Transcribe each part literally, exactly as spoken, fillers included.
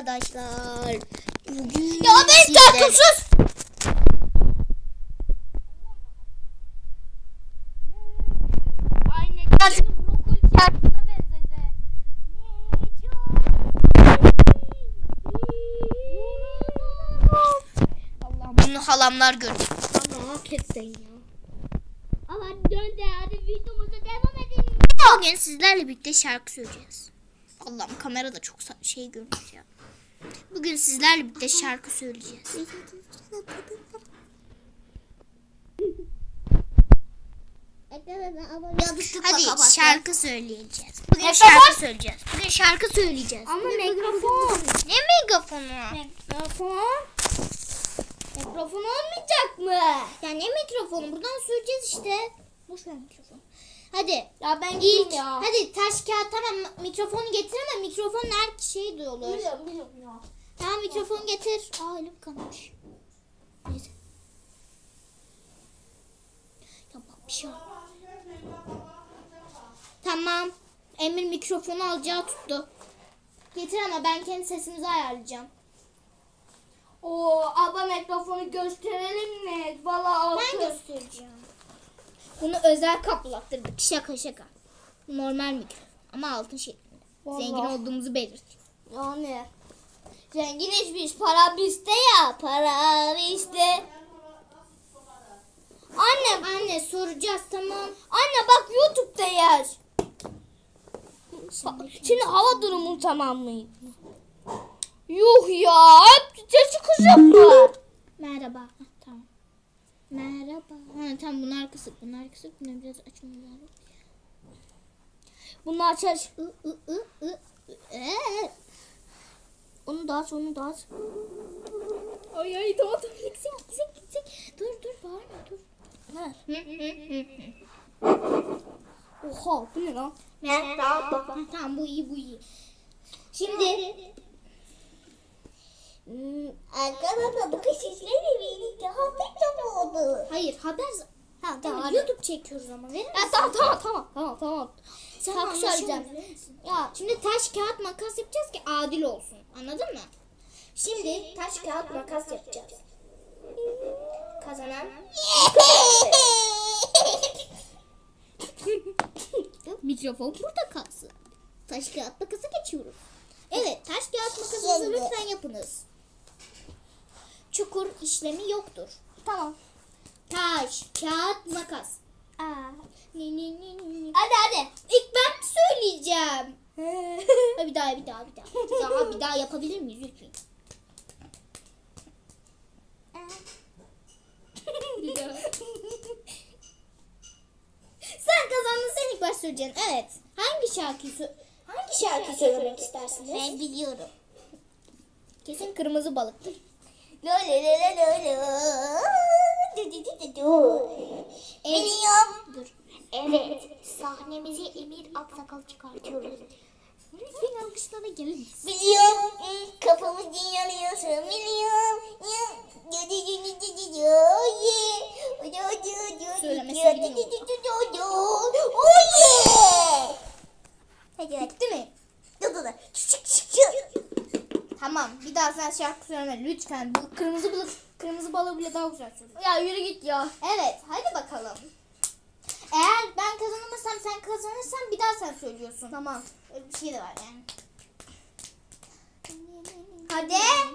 arkadaşlar. Bugün Ya ben tatlısız. Aynı kendini brokoli şarkısına benzedi. Allah'ım bunu halamlar görecek. Allah hak etsin ya. Ama döndü, hadi videomuza devam edelim. Bugün sizlerle birlikte şarkı söyleyeceğiz. Allah'ım kamera da çok şey görmüş ya. Bugün sizlerle birlikte şarkı söyleyeceğiz. Hadi şarkı söyleyeceğiz. Bugün Mikrofon. şarkı söyleyeceğiz. Bugün şarkı söyleyeceğiz. Ama Bugün, mikrofon. Ne megafonu? Mikrofon. Mikrofon olmayacak mı? Ya ne mikrofonu? Buradan söyleyeceğiz işte. Boş ver mikrofonu. Hadi. Ya ben İlk. gideyim ya. Hadi taş kağıt tamam. Mikrofonu getir ama mikrofon her şey de olur. Biliyorum biliyorum ya. Tamam mikrofonu getir. Aa elim kanamış. Neyse. Tamam bir şey olmaz. Tamam. Emir mikrofonu alacağı tuttu. Getir ama ben kendi sesimizi ayarlayacağım. Oo, abla mikrofonu gösterelim mi? Valla altı. Ben göstereceğim. Bunu özel kaplattırdık. Şaka şaka. Normal mikrofon ama altın şeklinde. Vallahi. Zengin olduğumuzu belirt. Yani. Zenginiz biz. Para bizde ya. Para bizde. Annem anne soracağız tamam. Anne bak YouTube'da yaz. Şimdi hava durumu tamam mı? Yuh ya. Hep sesi kısık. Merhaba. Heh, tamam. Merhaba. Ha, tamam bunlar kısık. Bunlar kısık. Bunları biraz açmamız lazım. Bunu aç aç. I, ı, ı, ı, ee. Onu da aç, onu da aç. Ay ay tamam tamam. Gitsek gitsek gitsek. Dur dur bağırma dur. Ne? Oha bu ne lan? Merhaba. Ha, tamam bu iyi bu iyi. Şimdi Hmm, arkadaşlar bu kış işleri birlikte hafif oldu. hayır haber ha, tamam, hadi. YouTube çekiyoruz ama verir Ya misin? tamam tamam tamam tamam tamam. Sen Şarkı anlaşılmıyor, söyleyeceğim. biliyor musun? Ya şimdi taş kağıt makas yapacağız ki adil olsun. Anladın mı? Şimdi taş kağıt makas yapacağız. Kazanan mikrofon burada kalsın. Taş kağıt makası geçiyoruz. Evet taş kağıt makasınızı lütfen yapınız. Çukur işlemi yoktur. Tamam. Taş kağıt makas. Aa. Ni, ni, ni, ni. Hadi hadi. İlk ben mi söyleyeceğim? Ha, bir daha bir daha bir daha. Bir daha, bir daha yapabilir miyiz lütfen? Bir daha. Sen kazandın sen ilk baş söyleyeceksin. Evet. Hangi şarkıyı sö- Hangi şarkı söylemek istersiniz? Ben biliyorum. Kesin kırmızı balıktır. Lo lo lo lo lo lo. Du du du du du. Biliyorum. Dur. Evet. Sahnemize Emir Aksakal çıkartıyoruz. Lütfen alkışlara gelin. Biliyorum. Kafamı yanıyorsun. Biliyorum. Söylemesi Hadi Bitti mi? dur dur. Çık çık çık. Tamam. Bir daha sen şarkı söyleme lütfen. Bu kırmızı balık kırmızı balığı bile daha güzel söylüyor. Ya yürü git ya. Evet. Hadi bakalım. Eğer ben kazanamazsam sen kazanırsan bir daha sen söylüyorsun. Tamam. Öyle bir şey de var yani. Hadi.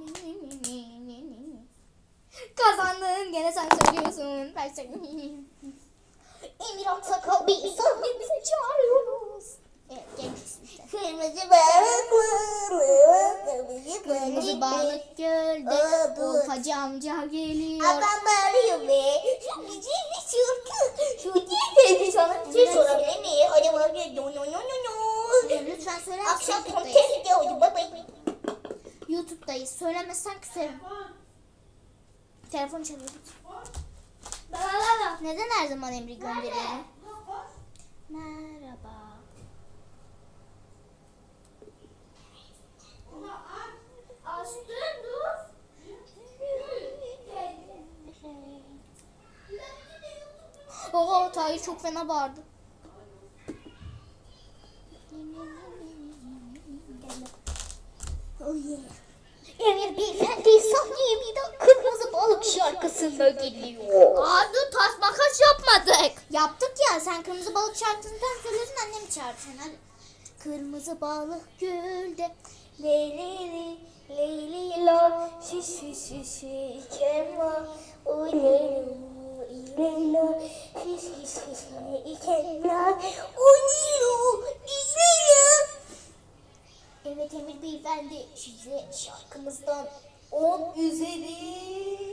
Kazandın. Gene sen söylüyorsun. Ben söyleyeyim. Emir Aksakal bir sahnemize çağırıyoruz. Evet, gençsin işte. Kırmızı balık kırmızı Kırmızı balık gölde. Aa, dur. Oltacı amca geliyor. Adam bağırıyor be. Güzel bir şarkı. Şu değil de sana bir şey sorabilir miyim? Acaba bir no no no no no. Lütfen söyler misin? Akşam YouTube'dayız. kontes oldu baba. YouTube'dayız. Söylemezsen küserim. Telefon çalıyor. Neden her zaman emri gönderiyorum? Merhaba. Aslı dur. Oha Tahir çok fena bağırdı. Oh yeah. Emir Beyefendi sahneye bir de Kırmızı Balık şarkısında geliyor. Aa dur, taş makas yapmadık. Yaptık ya, sen Kırmızı Balık şarkısından söyledin, annemi çağırdı sen hadi. Kırmızı balık gölde Leyli Leyli la şiş şiş şiş kema o Leyli Leyla şiş şiş şiş kema o Leyla. Evet Emir Beyefendi, size şarkımızdan on üzeri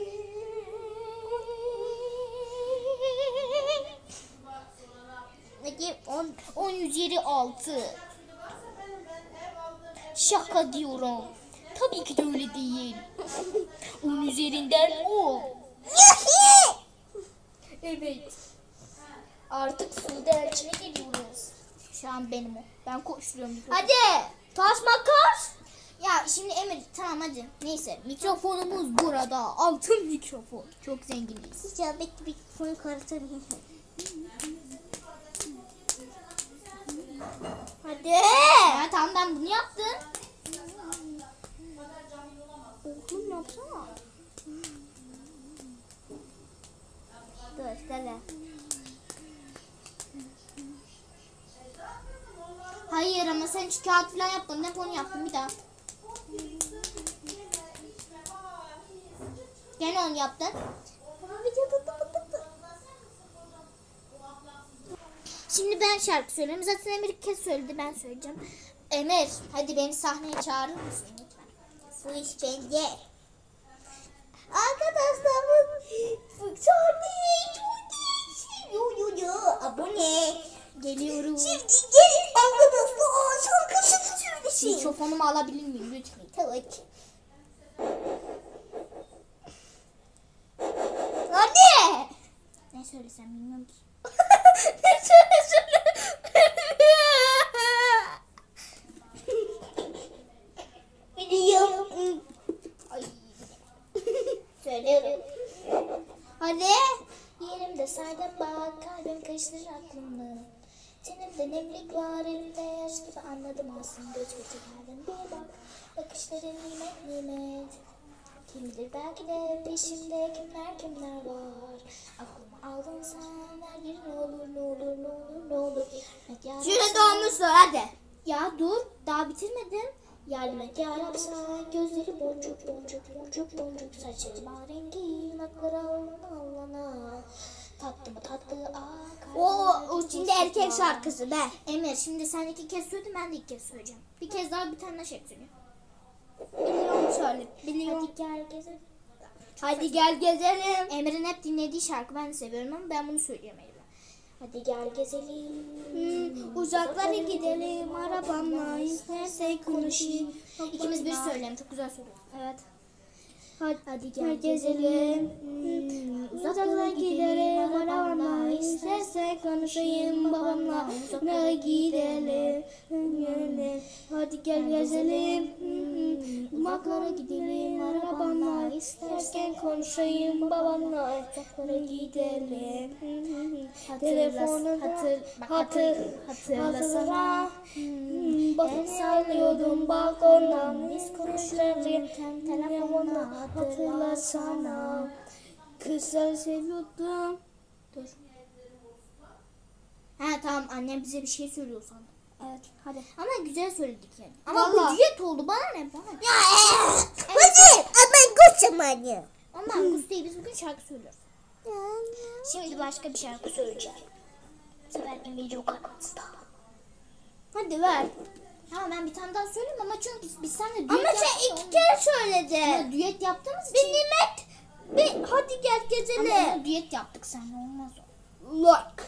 on, on üzeri altı. Şaka diyorum. Tabii ki de öyle değil. on üzerinden on. Evet. Artık Sude Elçin'e geliyoruz. Şu an benim o. Ben koşturuyorum. Hadi. Taş makas. Ya şimdi Emir tamam hadi. Neyse mikrofonumuz burada. Altın mikrofon. Çok zenginiz. Hiç ya bekle bir konuyu karıştırmayayım. Hadi. Ya tamam ben bunu yaptım. Oğlum yapsana. Dur dene. Hayır ama sen hiç kağıt falan yapmadın. Hep onu yaptın bir daha. Gene onu yaptın. Şimdi ben şarkı söyleyeyim. Zaten Emir ilk kez söyledi, ben söyleyeceğim. Emir hadi beni sahneye çağırır mısın lütfen? Bu iş bende. Arkadaşlar bu sahneye çok seviyor. Abone. Geliyorum. Şimdi gelin arkadaşlar şarkısını söylesin. Mikrofonumu alabilir miyim lütfen? Tabii ki. Hadi. Ne söylesem bilmiyorum ki. Ne söyle Biliyorum. Ay. Söylüyorum. Hadi. Yerimde saydım bak, kalbim karıştırır aklımı. Tenimde nemlik var, elimde yaş gibi anladım aslında. Göz göze geldim bir bak, bakışların nimet nimet. Kimdir belki de peşimde kimler kimler var. Aklıma aldın sen, her yer ne olur ne olur ne olur ne olur. Yardım Şöyle doğmuşsun hadi. Ya dur, daha bitirmedim. Yardım et yarabsa, gözleri boncuk boncuk boncuk boncuk. Saçları marengi, yanakları allana allana. Tatlı mı tatlı aa. O, o şimdi erkek var. şarkısı be. Emir şimdi sen iki kez söyledin, ben de iki kez söyleyeceğim. Bir kez daha bir tane şarkı söyleyeyim. Biliyorum söyle. Biliyorum. Hadi gel gezelim. Hadi gel gezelim. Emir'in hep dinlediği şarkı, ben de seviyorum ama ben bunu söyleyeyim Emir'e. Hadi gel gezelim. Hmm, uzaklara gidelim arabamla, istersek konuşayım. İkimiz bir söyleyelim, çok güzel söylüyoruz. Evet. Hadi, Hadi gel gezelim. Hmm, uzaklara gidelim arabamla, istersek konuşayım babamla. Uzaklara gidelim. gidelim. Hadi gel gezelim. Hmm, uzaklara gidelim arabamla, istersen konuşayım babamla. Uzaklara gidelim. Telefonu hatır, hatır, hatırlasana. Hmm, bakın sallıyordum balkondan, biz konuşurken telefonla. Hatırlasana. Kız sen seviyordum. Dur. Ha tamam, annem bize bir şey söylüyor sandım. Evet hadi. Ama güzel söyledik yani. Ama Vallahi. bu düet oldu, bana ne bana ne. Ya hadi ama kocaman. Ondan Gus değil, biz bugün şarkı söylüyoruz. Şimdi başka bir şarkı söyleyeceğim. Bu sefer Emir yok aramızda. Hadi ver. Ama ben bir tane daha söyleyeyim ama çünkü biz seninle düet Ama yaptık. sen iki kere söyledin. Ama düet yaptığımız Bir için. nimet. Bir hadi gel Ama gezelim. onu düet yaptık, seninle olmaz o. Like.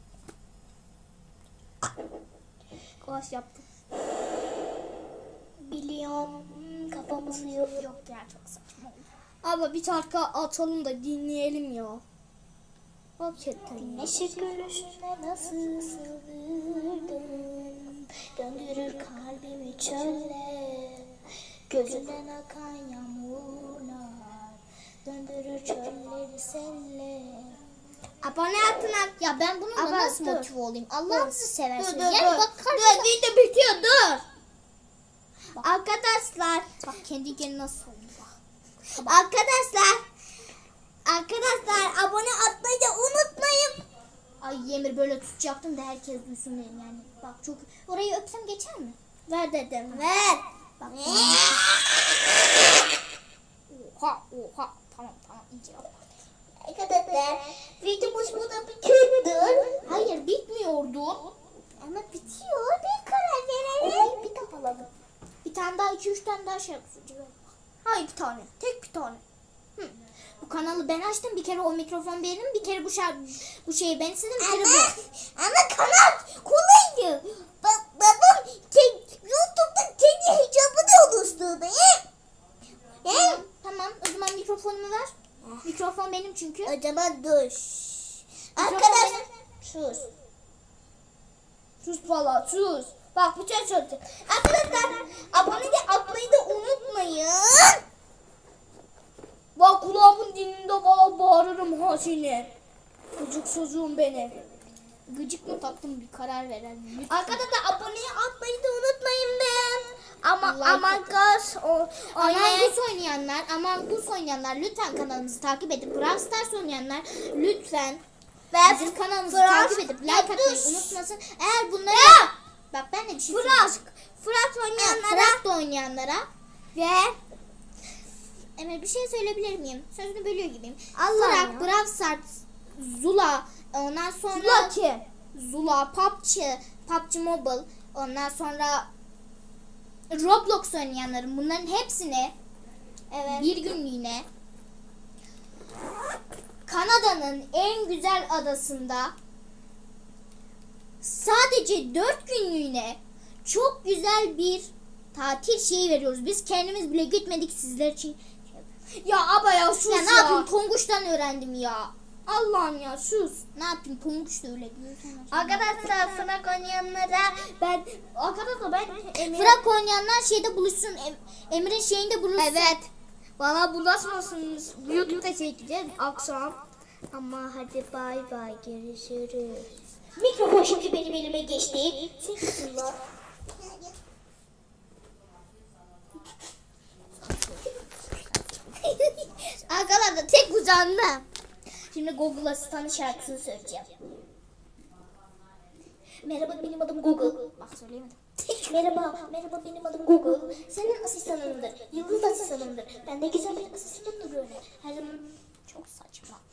Koş yaptık. Biliyorum. Hmm, kafamız yok. Yok ya, çok saçma oldu. Ama bir şarkı atalım da dinleyelim ya. Hakikaten. Güneşi gülüşüne nasıl sığdırdın, döndürür kalbimi çölle. Gözünden akan yağmurlar, döndürür çölleri selle. Abone atın. Ya ben bununla Ama nasıl dur. motive olayım? Allah'ınızı seversiniz. Dur, dur, Yani dur. bak Dur, video bitiyor dur. Arkadaşlar Bak kendi kendine nasıl oldu bak. Arkadaşlar. Arkadaşlar abone atmayı da unutmayın. Ay Emir böyle tutacaktım da herkes duysun dedim yani. Bak çok orayı öpsem geçer mi? Ver dedim ver. Bak. Oha oha tamam tamam iyice yap. Arkadaşlar videomuz burada bitiyordur. Hayır bitmiyordu. Ama bitiyor. Bir karar verelim. Bir kapalalım. Bir tane daha iki üç tane daha şarkı söyleyeceğim. Hayır bir tane. Tek bir tane. Hı. Bu kanalı ben açtım. Bir kere o mikrofon benim. Bir kere bu şarkı bu şeyi ben istedim. Bir kere Ama, bu. ama kanal kolaydı. Bak babam tek, YouTube'da kendi hesabını oluşturdu. He? Tamam, tamam. O zaman mikrofonumu ver. Mikrofon benim çünkü. O zaman dur. Mikrofon Arkadaşlar. benim. Sus. Sus valla sus. Bak bir şey söyleyeceğim. Arkadaşlar abone de atmayı da unutmayın. Bak kulağımın dininde valla bağırırım ha seni. Gıcık çocuğum benim. Gıcık mı taktım bir karar verelim. Lütfen. Arkadaşlar abone atmayı da unutmayın be. Ama Like ama atın. gaz o Among Us oynayanlar, Among Us oynayanlar lütfen kanalımızı takip edin. Brawl Stars oynayanlar lütfen bizim kanalımızı Brawl takip edip like atmayı Stars- unutmasın. Eğer bunları Ya! bak ben de bir şey Fırat söyleyeyim. Fırat Ha, oynayanlara Fırat da oynayanlara ve Emre bir şey söyleyebilir miyim? Sözünü bölüyor gibiyim. Allah Fırat, ya. Brawl Stars, Zula, ondan sonra Zula kim? Zula, P U B G, P U B G Mobile, ondan sonra Roblox oynayanların bunların hepsini Evet. bir günlüğüne Kanada'nın en güzel adasında sadece dört günlüğüne çok güzel bir tatil şeyi veriyoruz. Biz kendimiz bile gitmedik sizler için. Ya aba ya sus ya. Ya. Ne yapayım Tonguç'tan öğrendim ya. Allah'ım ya sus. Ne yapayım Tonguç da öyle diyor. Arkadaşlar Fırat oynayanlara Ben arkadaşlar ben Emre... Fırat oynayanlar şeyde buluşsun. Em, Emre'nin şeyinde buluşsun. evet. Bana bulaşmasınız. YouTube'da çekeceğiz akşam. Ama hadi bay bay görüşürüz. Mikrofon şimdi benim elime geçti. Çekilsinler. Arkadaşlar tek kucağında. Şimdi Google asistanı şarkısını söyleyeceğim. Merhaba benim adım Google. Bak söyleyemedim. Merhaba, merhaba benim adım Google. Senin asistanındır, yıldız asistanındır. Ben de güzel bir asistanımdır öyle. Her zaman çok saçma.